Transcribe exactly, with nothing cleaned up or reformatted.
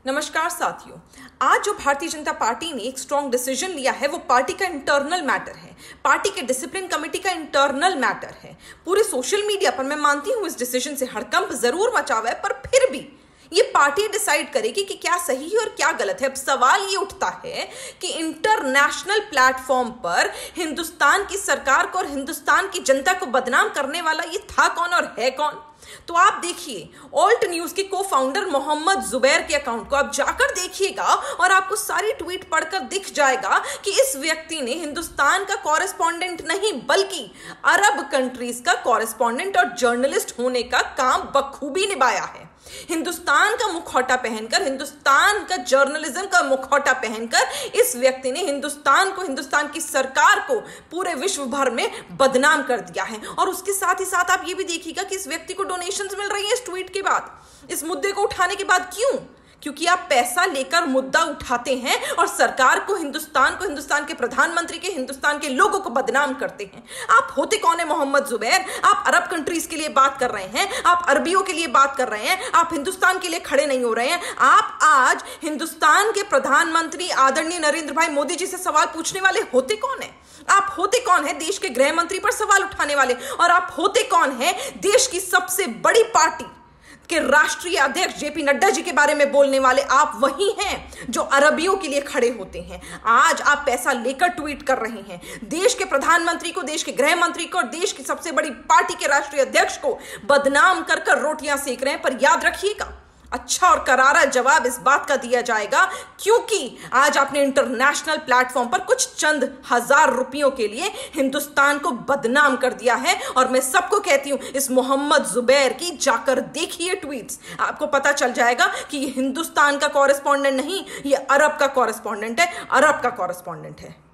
नमस्कार साथियों, आज जो भारतीय जनता पार्टी ने एक स्ट्रॉन्ग डिसीजन लिया है वो पार्टी का इंटरनल मैटर है, पार्टी के डिसिप्लिन कमेटी का इंटरनल मैटर है। पूरे सोशल मीडिया पर मैं मानती हूं इस डिसीजन से हड़कंप जरूर मचा हुआ है, पर फिर भी ये पार्टी डिसाइड करेगी कि क्या सही है और क्या गलत है। अब सवाल ये उठता है कि इंटरनेशनल प्लेटफॉर्म पर हिंदुस्तान की सरकार को और हिंदुस्तान की जनता को बदनाम करने वाला ये था कौन और है कौन। तो आप देखिए, ऑल्ट न्यूज के को फाउंडर मोहम्मद जुबैर के अकाउंट को आप जाकर देखिएगा और आपको सारी ट्वीट पढ़कर दिख जाएगा कि इस व्यक्ति ने हिंदुस्तान का कॉरेस्पॉन्डेंट नहीं बल्कि अरब कंट्रीज का कॉरेस्पॉन्डेंट और जर्नलिस्ट होने का काम बखूबी निभाया है। हिंदुस्तान का मुखौटा पहनकर, हिंदुस्तान का जर्नलिज्म का मुखौटा पहनकर इस व्यक्ति ने हिंदुस्तान को, हिंदुस्तान की सरकार को पूरे विश्व भर में बदनाम कर दिया है। और उसके साथ ही साथ आप ये भी देखिएगा कि इस व्यक्ति को डोनेशंस मिल रही है इस ट्वीट के बाद, इस मुद्दे को उठाने के बाद। क्यों? क्योंकि आप पैसा लेकर मुद्दा उठाते हैं और सरकार को, हिंदुस्तान को, हिंदुस्तान के प्रधानमंत्री के, हिंदुस्तान के लोगों को बदनाम करते हैं। आप होते कौन है मोहम्मद जुबैर? आप अरब कंट्रीज के लिए बात कर रहे हैं, आप अरबियों के लिए बात कर रहे हैं, आप हिंदुस्तान के लिए खड़े नहीं हो रहे हैं। आप आज हिंदुस्तान के प्रधानमंत्री आदरणीय नरेंद्र भाई मोदी जी से सवाल पूछने वाले होते कौन है? आप होते कौन है देश के गृह मंत्री पर सवाल उठाने वाले? और आप होते कौन है देश की सबसे बड़ी पार्टी के राष्ट्रीय अध्यक्ष जेपी नड्डा जी के बारे में बोलने वाले? आप वही हैं जो अरबियों के लिए खड़े होते हैं। आज आप पैसा लेकर ट्वीट कर रहे हैं, देश के प्रधानमंत्री को, देश के गृह मंत्री को और देश की सबसे बड़ी पार्टी के राष्ट्रीय अध्यक्ष को बदनाम कर कर रोटियां सेक रहे हैं। पर याद रखिएगा, अच्छा और करारा जवाब इस बात का दिया जाएगा, क्योंकि आज आपने इंटरनेशनल प्लेटफॉर्म पर कुछ चंद हजार रुपयों के लिए हिंदुस्तान को बदनाम कर दिया है। और मैं सबको कहती हूं, इस मोहम्मद जुबैर की जाकर देखिए ट्वीट्स, आपको पता चल जाएगा कि ये हिंदुस्तान का कॉरेस्पॉन्डेंट नहीं, ये अरब का कॉरेस्पॉन्डेंट है, अरब का कॉरेस्पॉन्डेंट है।